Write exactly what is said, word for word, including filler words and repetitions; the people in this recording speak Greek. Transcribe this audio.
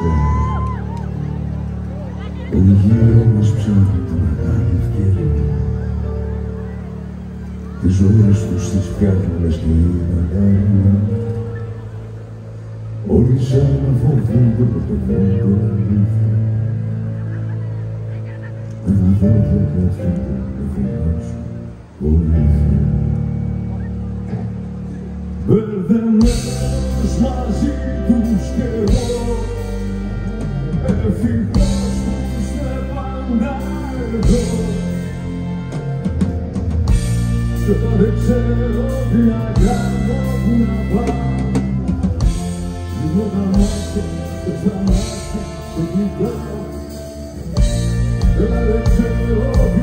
Όλοι γύρω μας ψάχνουν τη μεγάλη ευκαιρία. Τις ώρες τους τις φτιάχνουν στη μαγάρια. Όλοι σαν να φοβούνται με το μόνο αλήθεια. Αλλά δεν θα καθούνται να φωνάξουν βοήθεια. Μπερδεμένος μαζί τους κι εγώ, ευτυχώς που είστε πάντα εδώ. Κι όταν δεν ξέρω τι να κάνω, πού να πάω, κλείνω τα μάτια και στα μάτια σε κοιτάω. Κι όταν δεν ξέρω